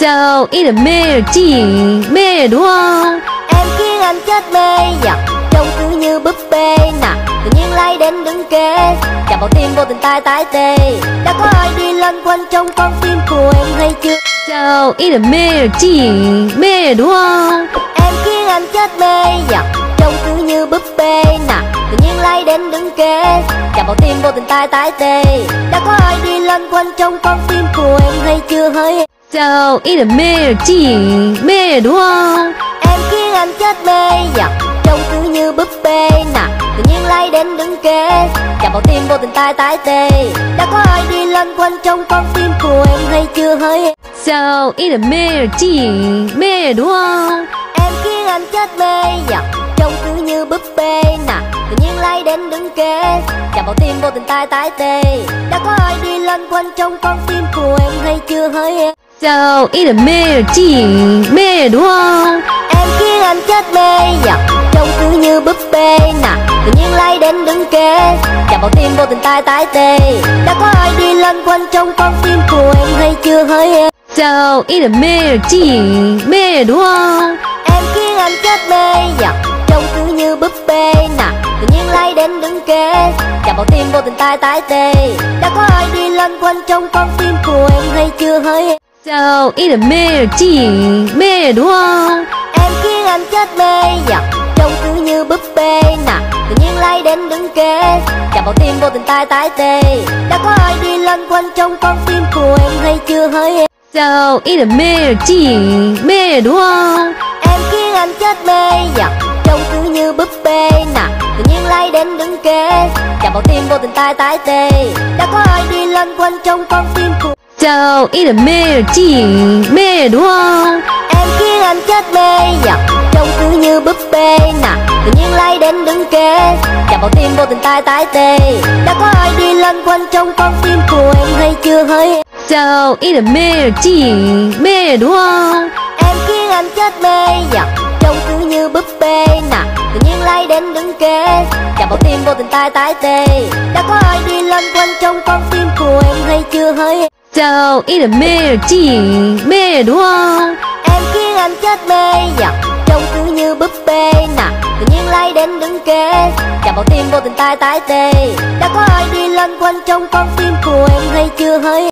Sao ý là mê chỉ mê đúng không? Em khiến anh chết mê dọc, trông cứ như búp bê nè. Tự nhiên lay đến đứng kế, chạm vào tim vô tình tai tái tê. Đã có ai đi lân quanh trong con tim của em hay chưa? Sao ý là mê chỉ mê đúng không? Em khiến anh chết mê dọc, trông cứ như búp bê nè. Tự nhiên lay đến đứng kế, chạm vào tim vô tình tai tái tê. Đã có ai đi lân quanh trong con tim của em hay chưa hỡi? Sao ý là mê chỉ mê đúng không? Em khiến anh chết mê dọc, trông cứ như búp bê nè. Tự nhiên lay đến đứng kế, chạm vào tim vô tình tai tái tê. Đã có ai đi lân quanh trong con tim của em hay chưa hỡi? Sao ý là mê chỉ mê đúng không? Em khiến anh chết mê dọc, trông cứ như búp bê nè. Tự nhiên lay đến đứng kế, chạm vào tim vô tình tai tái tê. Đã có ai đi lân quanh trong con tim của em hay chưa hỡi? Sao ý là mê chỉ mê đúng không? Em khiến anh chết mê dọc, trông cứ như búp bê nè. Tự nhiên lay đến đứng kế, chạm vào tim vô tình tai tái tê. Đã có ai đi lân quanh trong con tim của em hay chưa hỡi? Sao ý là mê chỉ mê đúng không? Em khiến anh chết mê dọc, trông cứ như búp bê nè. Tự nhiên lay đến đứng kế, chạm vào tim vô tình tai tái tê. Đã có ai đi lân quanh trong con tim của em hay chưa hỡi? Sao ý là mê chỉ mê đúng không? Em khiến anh chết mê dọc, trông cứ như búp bê nè. Tự nhiên lay đến đứng kế, chạm vào tim vô tình tai tái tê. Đã có ai đi lân quanh trong con tim của em hay chưa hỡi? Sao ý là mê chỉ mê đúng không? Em khiến anh chết mê dọc, trông cứ như búp bê nè. Tự nhiên lay đến đứng kế, chạm vào tim vô tình tai tái tê. Đã có ai đi lân quanh trong con tim của Sao ý là mê chỉ mê đúng không? em khiến anh chết mê dọc, trông cứ như búp bê nè. Tự nhiên lay đến đứng kế, chạm vào tim vô tình tai tái tê. Đã có ai đi lân quanh trong con tim của em hay chưa hỡi? Sao ý là mê chỉ mê đúng không? Em khiến anh chết mê dọc, trông cứ như búp bê nè. Tự nhiên lay đến đứng kế, chạm vào tim vô tình tai tái tê. Đã có ai đi lân quanh trong con tim của em hay chưa hỡi? Sao ý là mê chỉ mê đúng không? Em khiến anh chết mê dọc, trông cứ như búp bê nè. Tự nhiên lay đến đứng kế, chạm vào tim vô tình tai tái tê. Đã có ai đi lân quanh trong con tim của em hay chưa hỡi?